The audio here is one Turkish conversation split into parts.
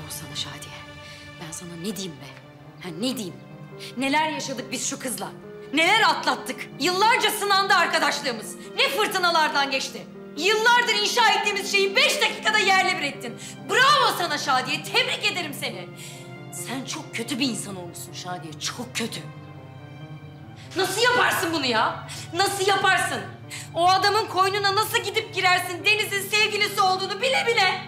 sana Şadiye. Ben sana ne diyeyim be? Ha, ne diyeyim? Neler yaşadık biz şu kızla? Neler atlattık? Yıllarca sınandı arkadaşlığımız. Ne fırtınalardan geçti. Yıllardır inşa ettiğimiz şeyi 5 dakikada yerle bir ettin. Bravo sana Şadiye, tebrik ederim seni. Sen çok kötü bir insan olmuşsun Şadiye, çok kötü. Nasıl yaparsın bunu ya? Nasıl yaparsın? O adamın koynuna nasıl gidip girersin Deniz'in sevgilisi olduğunu bile bile?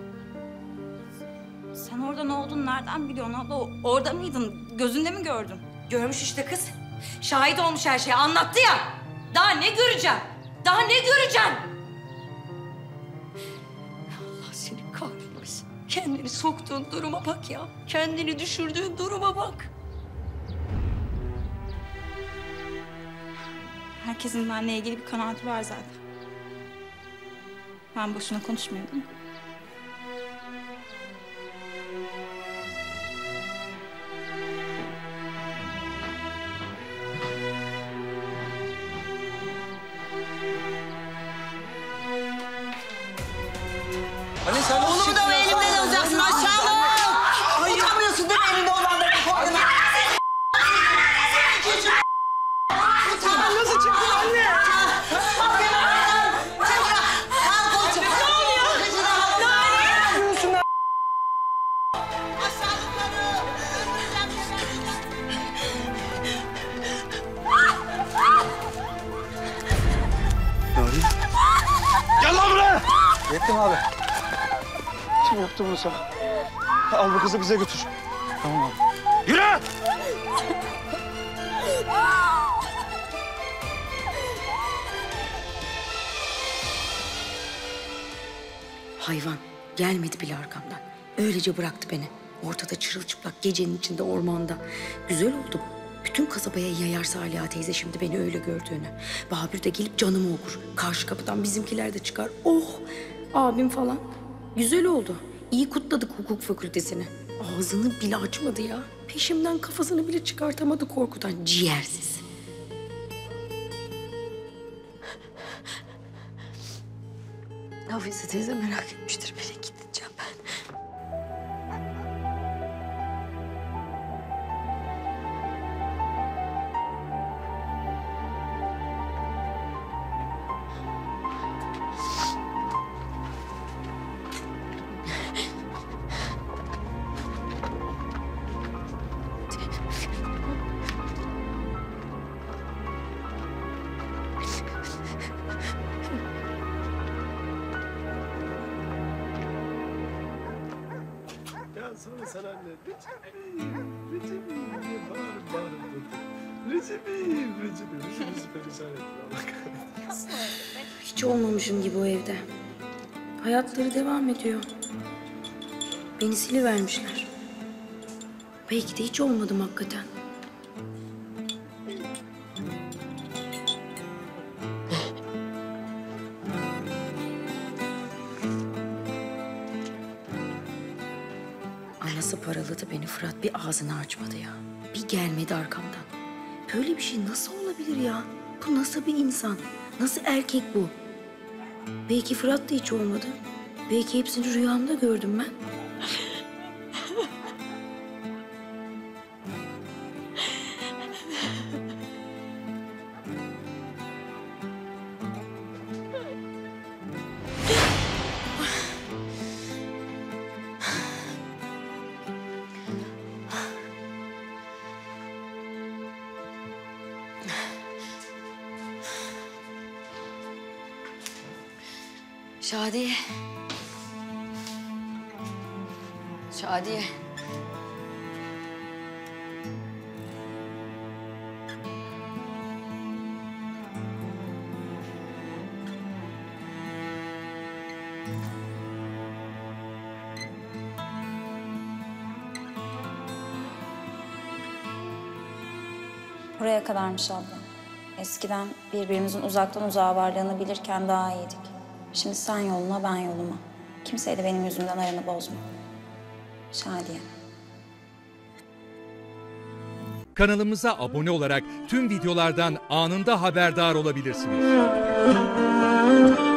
Sen orada ne olduğunu nereden biliyorsun abla? Orada mıydın? Gözünde mi gördün? Görmüş işte kız. Şahit olmuş her şeye, anlattı ya. Daha ne göreceğim? Daha ne göreceğim? Allah seni kahretmesin. Kendini soktuğun duruma bak ya. Kendini düşürdüğün duruma bak. Herkesin benimle ilgili bir kanaati var zaten. Ben boşuna konuşmuyorum değil mi? Hani sen Oğlumu da elimden alacaksın aşağılık. Utanmıyorsun değil mi elinde olanları koydun? Sen nasıl çıktın anne? Gel lan buraya! Yettim abi. Kim yaptı bunu sana? Al bu kızı bize götür. Tamam abi. Yürü! Hayvan gelmedi bile arkamdan. Öylece bıraktı beni. Ortada çırılçıplak gecenin içinde ormanda. Güzel oldu bu. Bütün kasabaya yayar Saliha teyze şimdi beni öyle gördüğünü. Babür de gelip canımı okur. Karşı kapıdan bizimkiler de çıkar. Oh! Abim falan. Güzel oldu. İyi kutladık hukuk fakültesini. Ağzını bile açmadı ya. Peşimden kafasını bile çıkartamadı korkudan. Ciğersiz. Hafize teyze merak etmiştir beni. Gideceğim ben. Ya sonra sana anne, Recep'im diye bağırıp durdu. Recep'im perişan ettin Allah kahretsin. Hiç olmamışım gibi o evde. Hayatları devam ediyor. Beni silivermişler. Belki de hiç olmadım hakikaten. Anası paraladı beni. Fırat bir ağzını açmadı ya. Bir gelmedi arkamdan. Böyle bir şey nasıl olabilir ya? Bu nasıl bir insan? Nasıl erkek bu? Belki Fırat da hiç olmadı. Belki hepsini rüyamda gördüm ben. Şadiye. Şadiye. Buraya kadarmış abla. Eskiden birbirimizin uzaktan uzağa varlığını bilirken daha iyiydik. Şimdi sen yoluna, ben yoluma. Kimseye de benim yüzümden aranı bozma. Şadiye. Kanalımıza abone olarak tüm videolardan anında haberdar olabilirsiniz.